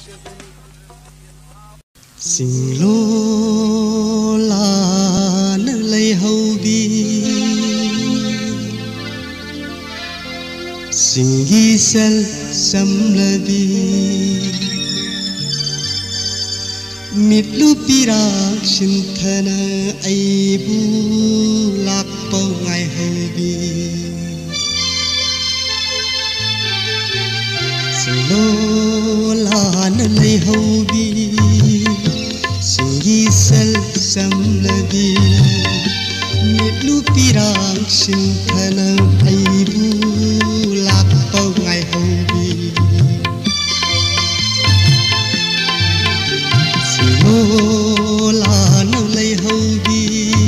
Singlo la na lay haubi Singi sel samlabi Mitlu pirak shinthana aibu lakpa ngai haubi Singlo la na lay haubi Singi sel samlabi Mitlu pirak shinthana aibu lakpa ngai haubi Singla na lay haubi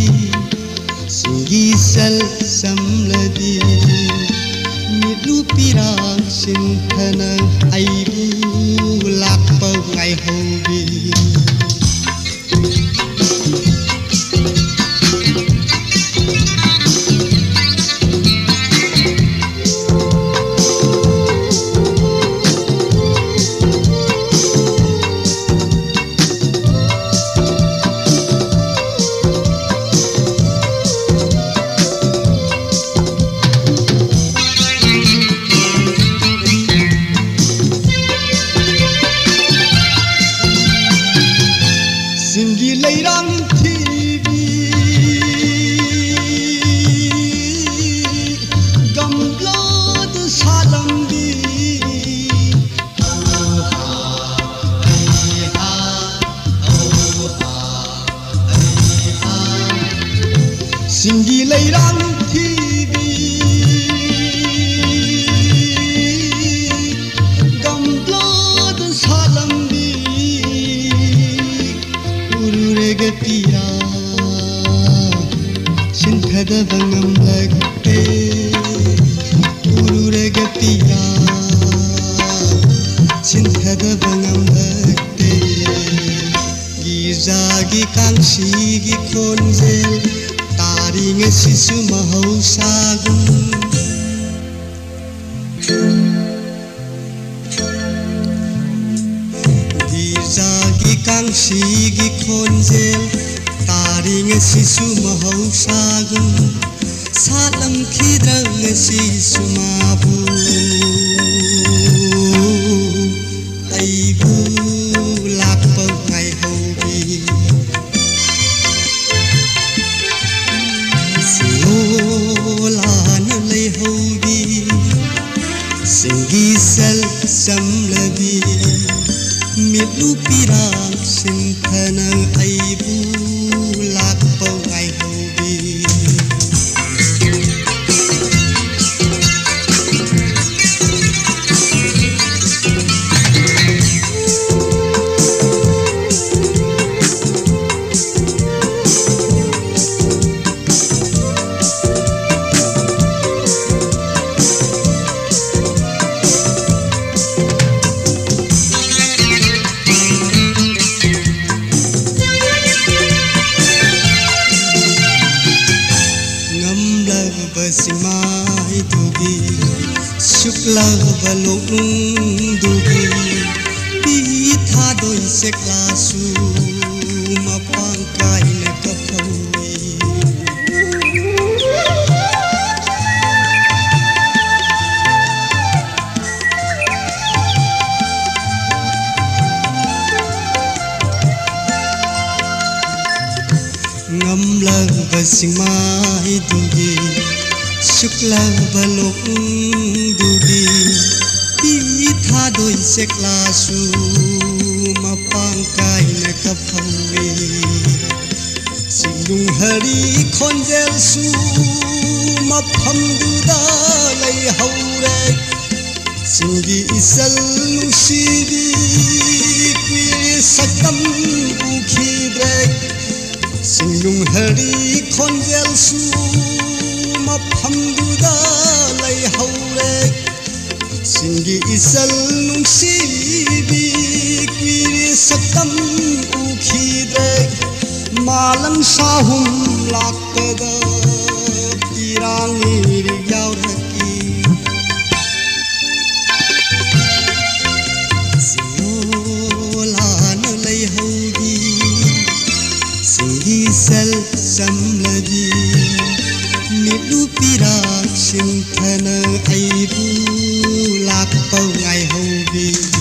Singi sel samlabi Mitlu pirak shinthana aibu lakpa ngai haubi Singi leirang thibi gamlad salambi Singi leirang thibi gamlad salambi Ururega Shinthadava ngamlagte Ururega Shinthadava ngamlagte Gizagi kangshigi khonjel Taring sisu mahausagun Gizagi kangshigi khonjel Taring sisu mahausagun Salam khidrang sisu mabu Aibu lakpa ngai haubi Singla na lay haubi Singi sel samlabi Mitlu pirak shinthana aibu lakpa ngai haubi Simai dugi shukla balong dugi pitha doi seklasu mapang kai ne kapawi ngamlang basimai dugi Shukla balong dugi pitha doi seklasu mapang kai na kapawi Singung hari khonjel su mafam duda lay haure Singi isal nungsibi kwir sakam ukhidre Singung hari khonjel su mafam duda lay haure Singi isal nungsibi kwir sakam ukhidre Malang sahum lakpada tirangir yauraki Singlo sel samlagi mitu pirak sing thana ai bu lak pau ngai hobi